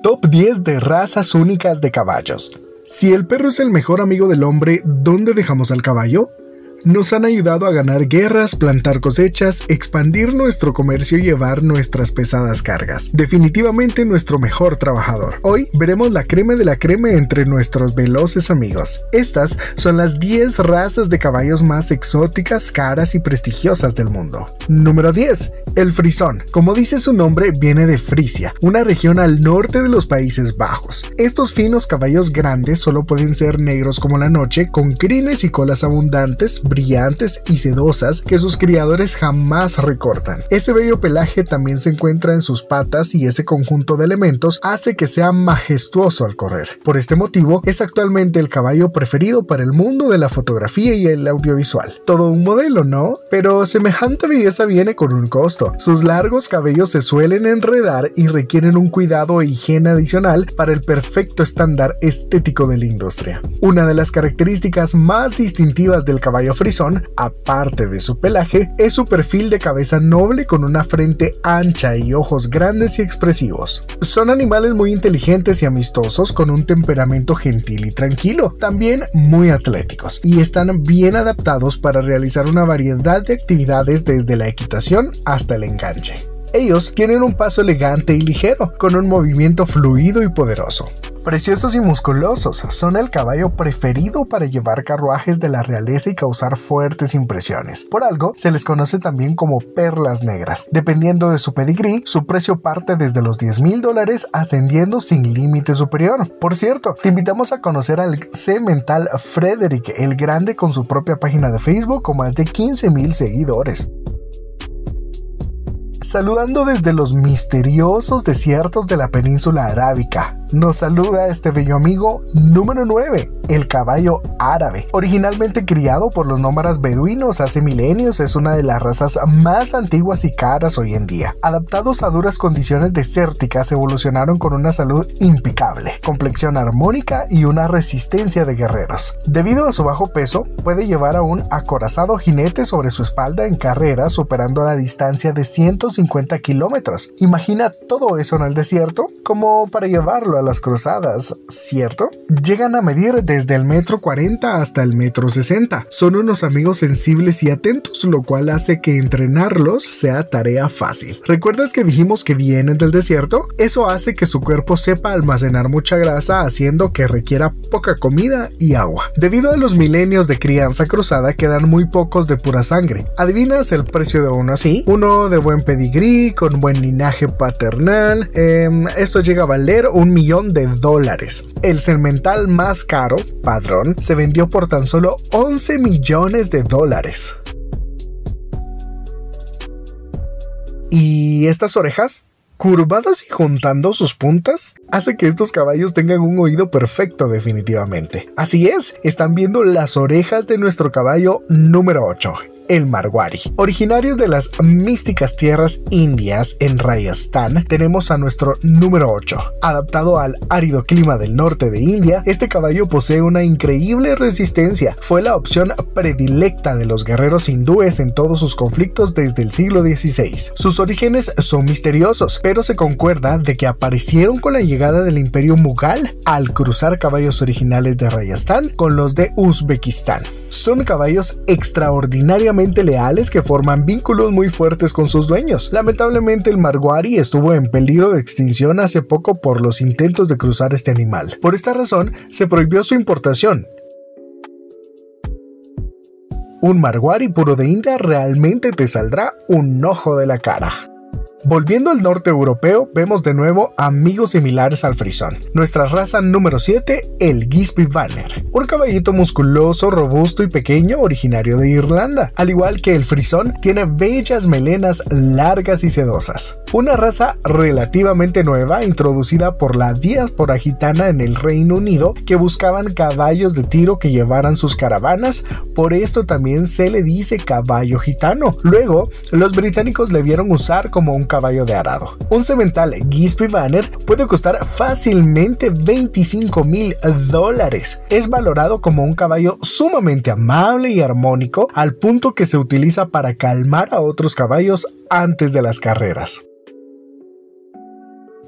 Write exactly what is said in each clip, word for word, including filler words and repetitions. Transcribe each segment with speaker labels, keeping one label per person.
Speaker 1: Top diez de razas únicas de caballos. Si el perro es el mejor amigo del hombre, ¿dónde dejamos al caballo? Nos han ayudado a ganar guerras, plantar cosechas, expandir nuestro comercio y llevar nuestras pesadas cargas. Definitivamente nuestro mejor trabajador. Hoy veremos la crema de la crema entre nuestros veloces amigos. Estas son las diez razas de caballos más exóticas, caras y prestigiosas del mundo. Número diez. El frisón. Como dice su nombre, viene de Frisia, una región al norte de los Países Bajos. Estos finos caballos grandes solo pueden ser negros como la noche, con crines y colas abundantes, brillantes y sedosas que sus criadores jamás recortan. Ese bello pelaje también se encuentra en sus patas y ese conjunto de elementos hace que sea majestuoso al correr. Por este motivo, es actualmente el caballo preferido para el mundo de la fotografía y el audiovisual. Todo un modelo, ¿no? Pero semejante belleza viene con un costo. Sus largos cabellos se suelen enredar y requieren un cuidado e higiene adicional para el perfecto estándar estético de la industria. Una de las características más distintivas del caballo frisón, aparte de su pelaje, es su perfil de cabeza noble con una frente ancha y ojos grandes y expresivos. Son animales muy inteligentes y amistosos con un temperamento gentil y tranquilo, también muy atléticos, y están bien adaptados para realizar una variedad de actividades desde la equitación hasta el enganche. Ellos tienen un paso elegante y ligero, con un movimiento fluido y poderoso. Preciosos y musculosos, son el caballo preferido para llevar carruajes de la realeza y causar fuertes impresiones. Por algo, se les conoce también como perlas negras. Dependiendo de su pedigrí, su precio parte desde los diez mil dólares ascendiendo sin límite superior. Por cierto, te invitamos a conocer al semental Frederick el Grande con su propia página de Facebook con más de quince mil seguidores. Saludando desde los misteriosos desiertos de la península arábica, nos saluda este bello amigo número nueve, el caballo árabe. Originalmente criado por los nómadas beduinos hace milenios, es una de las razas más antiguas y caras hoy en día. Adaptados a duras condiciones desérticas, evolucionaron con una salud impecable, complexión armónica y una resistencia de guerreros. Debido a su bajo peso, puede llevar a un acorazado jinete sobre su espalda en carreras, superando la distancia de ciento cincuenta kilómetros. Imagina todo eso en el desierto como para llevarlo a las cruzadas, ¿cierto? Llegan a medir desde el metro cuarenta hasta el metro sesenta. Son unos amigos sensibles y atentos, lo cual hace que entrenarlos sea tarea fácil. ¿Recuerdas que dijimos que vienen del desierto? Eso hace que su cuerpo sepa almacenar mucha grasa, haciendo que requiera poca comida y agua. Debido a los milenios de crianza cruzada, quedan muy pocos de pura sangre. ¿Adivinas el precio de uno así? Uno de buen pedigrí, con buen linaje paternal. Eh, esto llega a valer un millón de dólares. El semental más caro, Padrón, se vendió por tan solo once millones de dólares. ¿Y estas orejas? Curvadas y juntando sus puntas, hace que estos caballos tengan un oído perfecto definitivamente. Así es, están viendo las orejas de nuestro caballo número ocho. El Marwari. Originarios de las místicas tierras indias en Rajasthan, tenemos a nuestro número ocho. Adaptado al árido clima del norte de India, este caballo posee una increíble resistencia. Fue la opción predilecta de los guerreros hindúes en todos sus conflictos desde el siglo dieciséis. Sus orígenes son misteriosos, pero se concuerda de que aparecieron con la llegada del imperio Mughal al cruzar caballos originales de Rajasthan con los de Uzbekistán. Son caballos extraordinariamente leales que forman vínculos muy fuertes con sus dueños. Lamentablemente, el Marwari estuvo en peligro de extinción hace poco por los intentos de cruzar este animal. Por esta razón, se prohibió su importación. Un Marwari puro de India realmente te saldrá un ojo de la cara. Volviendo al norte europeo, vemos de nuevo amigos similares al frisón. Nuestra raza número siete, el Gisby Banner. Un caballito musculoso, robusto y pequeño, originario de Irlanda. Al igual que el frisón, tiene bellas melenas largas y sedosas. Una raza relativamente nueva, introducida por la diáspora gitana en el Reino Unido, que buscaban caballos de tiro que llevaran sus caravanas. Por esto también se le dice caballo gitano. Luego, los británicos le vieron usar como un caballo de arado. Un semental Gisby Banner puede costar fácilmente veinticinco mil dólares. Es valorado como un caballo sumamente amable y armónico, al punto que se utiliza para calmar a otros caballos antes de las carreras.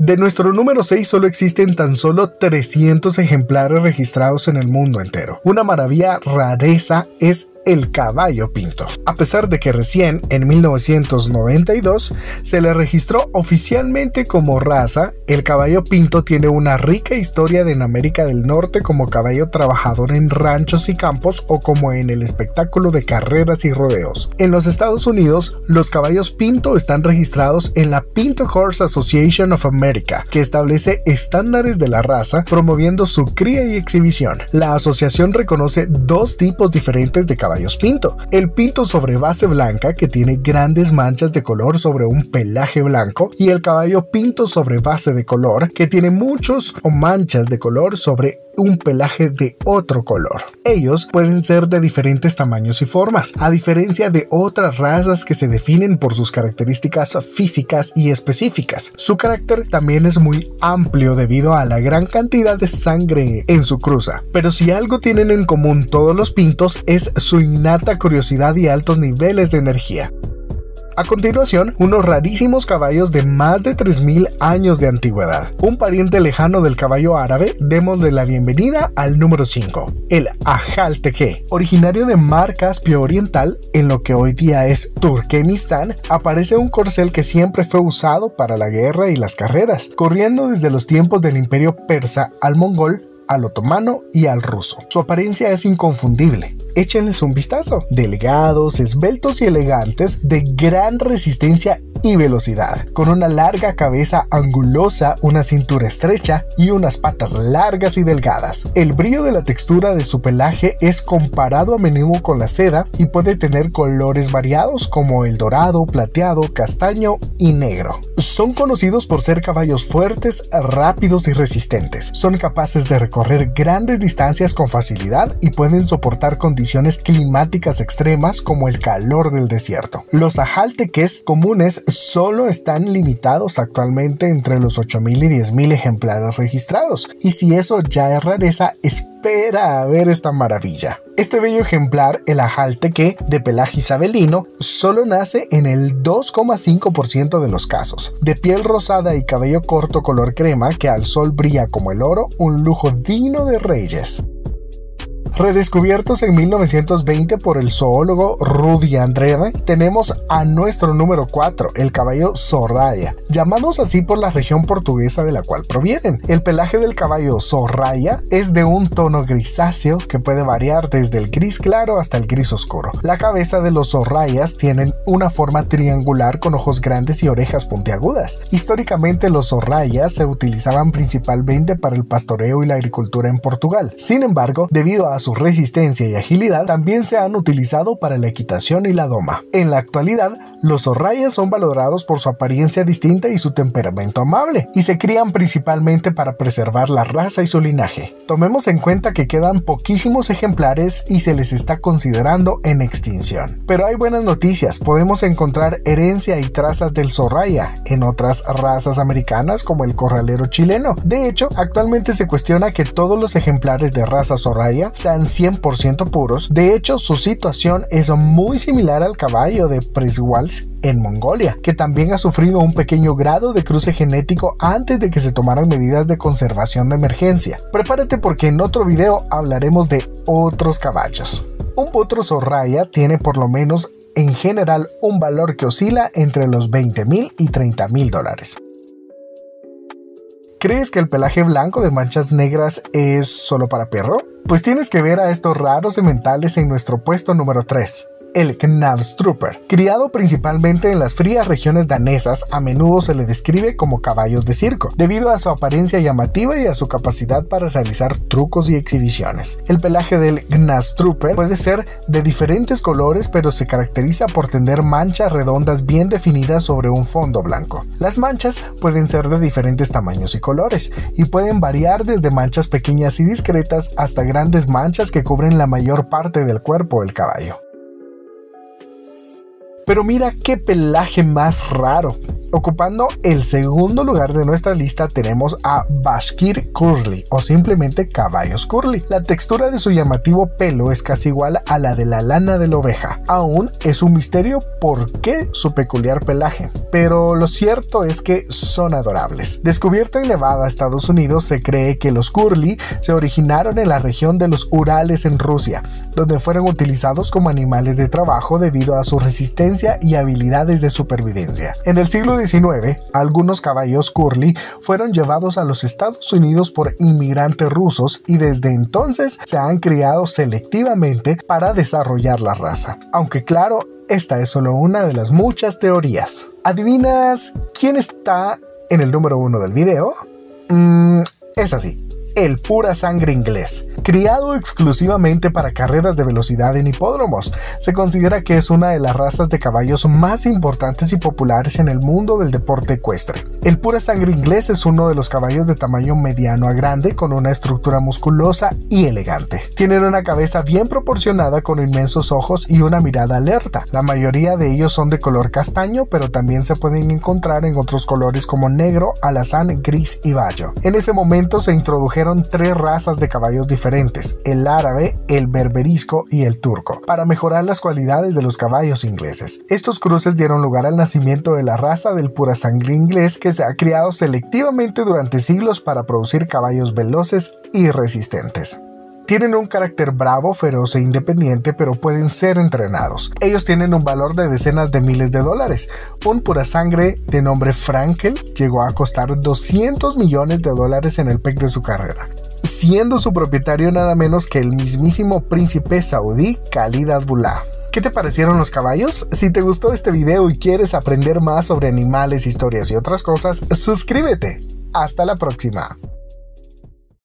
Speaker 1: De nuestro número seis solo existen tan solo trescientos ejemplares registrados en el mundo entero. Una maravilla rareza es el caballo pinto. A pesar de que recién en mil novecientos noventa y dos se le registró oficialmente como raza, el caballo pinto tiene una rica historia en América del Norte como caballo trabajador en ranchos y campos o como en el espectáculo de carreras y rodeos. En los Estados Unidos, los caballos pinto están registrados en la Pinto Horse Association of America, que establece estándares de la raza, promoviendo su cría y exhibición. La asociación reconoce dos tipos diferentes de caballos pinto: el pinto sobre base blanca, que tiene grandes manchas de color sobre un pelaje blanco, y el caballo pinto sobre base de color, que tiene muchos o manchas de color sobre un pelaje de otro color. Ellos pueden ser de diferentes tamaños y formas, a diferencia de otras razas que se definen por sus características físicas y específicas. Su carácter también es muy amplio debido a la gran cantidad de sangre en su cruza. Pero si algo tienen en común todos los pintos es su innata curiosidad y altos niveles de energía. A continuación, unos rarísimos caballos de más de tres mil años de antigüedad. Un pariente lejano del caballo árabe, démosle la bienvenida al número cinco, el Ajal Teque. Originario de Mar Caspio Oriental, en lo que hoy día es Turkmenistán, aparece un corcel que siempre fue usado para la guerra y las carreras, corriendo desde los tiempos del imperio persa al mongol, al otomano y al ruso. Su apariencia es inconfundible. Échenles un vistazo. Delgados, esbeltos y elegantes, de gran resistencia y velocidad, con una larga cabeza angulosa, una cintura estrecha y unas patas largas y delgadas. El brillo de la textura de su pelaje es comparado a menudo con la seda y puede tener colores variados como el dorado, plateado, castaño y negro. Son conocidos por ser caballos fuertes, rápidos y resistentes. Son capaces de recorrer grandes distancias con facilidad y pueden soportar condiciones climáticas extremas como el calor del desierto. Los Ajal Teques comunes solo están limitados actualmente entre los ocho mil y diez mil ejemplares registrados, y si eso ya es rareza, espera a ver esta maravilla. Este bello ejemplar, el Ajal Teque, de pelaje isabelino, solo nace en el dos coma cinco por ciento de los casos. De piel rosada y cabello corto color crema que al sol brilla como el oro, un lujo digno de reyes. Redescubiertos en mil novecientos veinte por el zoólogo Rudy Andrade, tenemos a nuestro número cuatro, el caballo Soraya, llamados así por la región portuguesa de la cual provienen. El pelaje del caballo Soraya es de un tono grisáceo que puede variar desde el gris claro hasta el gris oscuro. La cabeza de los Sorayas tienen una forma triangular con ojos grandes y orejas puntiagudas. Históricamente los Sorayas se utilizaban principalmente para el pastoreo y la agricultura en Portugal. Sin embargo, debido a su resistencia y agilidad, también se han utilizado para la equitación y la doma. En la actualidad, los Sorayas son valorados por su apariencia distinta y su temperamento amable, y se crían principalmente para preservar la raza y su linaje. Tomemos en cuenta que quedan poquísimos ejemplares y se les está considerando en extinción. Pero hay buenas noticias, podemos encontrar herencia y trazas del Soraya en otras razas americanas como el corralero chileno. De hecho, actualmente se cuestiona que todos los ejemplares de raza Soraya sean cien por ciento puros. De hecho, su situación es muy similar al caballo de Presswalsk en Mongolia, que también ha sufrido un pequeño grado de cruce genético antes de que se tomaran medidas de conservación de emergencia. Prepárate porque en otro video hablaremos de otros caballos. Un potro Soraya tiene por lo menos en general un valor que oscila entre los veinte mil y treinta mil dólares. ¿Crees que el pelaje blanco de manchas negras es solo para perro? Pues tienes que ver a estos raros sementales en nuestro puesto número tres. El Knavstruper. Criado principalmente en las frías regiones danesas, a menudo se le describe como caballos de circo, debido a su apariencia llamativa y a su capacidad para realizar trucos y exhibiciones. El pelaje del Knavstruper puede ser de diferentes colores, pero se caracteriza por tener manchas redondas bien definidas sobre un fondo blanco. Las manchas pueden ser de diferentes tamaños y colores, y pueden variar desde manchas pequeñas y discretas hasta grandes manchas que cubren la mayor parte del cuerpo del caballo. Pero mira qué pelaje más raro. Ocupando el segundo lugar de nuestra lista tenemos a Bashkir Curly o simplemente caballos curly. La textura de su llamativo pelo es casi igual a la de la lana de la oveja. Aún es un misterio por qué su peculiar pelaje, pero lo cierto es que son adorables. Descubierto en Nevada, Estados Unidos, se cree que los curly se originaron en la región de los Urales en Rusia, donde fueron utilizados como animales de trabajo debido a su resistencia y habilidades de supervivencia. En el siglo diecinueve, algunos caballos curly fueron llevados a los Estados Unidos por inmigrantes rusos y desde entonces se han criado selectivamente para desarrollar la raza. Aunque claro, esta es solo una de las muchas teorías. ¿Adivinas quién está en el número uno del video? Mm, es así. El pura sangre inglés, criado exclusivamente para carreras de velocidad en hipódromos. Se considera que es una de las razas de caballos más importantes y populares en el mundo del deporte ecuestre. El pura sangre inglés es uno de los caballos de tamaño mediano a grande con una estructura musculosa y elegante. Tienen una cabeza bien proporcionada con inmensos ojos y una mirada alerta. La mayoría de ellos son de color castaño, pero también se pueden encontrar en otros colores como negro, alazán, gris y bayo. En ese momento se introdujeron tres razas de caballos diferentes, el árabe, el berberisco y el turco, para mejorar las cualidades de los caballos ingleses. Estos cruces dieron lugar al nacimiento de la raza del pura sangre inglés, que se ha criado selectivamente durante siglos para producir caballos veloces y resistentes. Tienen un carácter bravo, feroz e independiente, pero pueden ser entrenados. Ellos tienen un valor de decenas de miles de dólares. Un pura sangre de nombre Frankel llegó a costar doscientos millones de dólares en el peak de su carrera, siendo su propietario nada menos que el mismísimo príncipe saudí Khalid Abdullah. ¿Qué te parecieron los caballos? Si te gustó este video y quieres aprender más sobre animales, historias y otras cosas, suscríbete. Hasta la próxima.